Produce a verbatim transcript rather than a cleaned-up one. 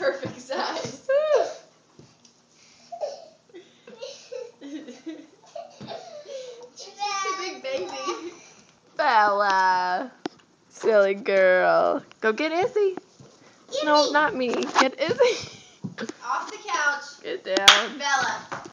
perfect size. She's a big baby. Bella. Silly girl. Go get Izzy. Give No, me. not me. Get Izzy. Off the couch. Get down. Bella.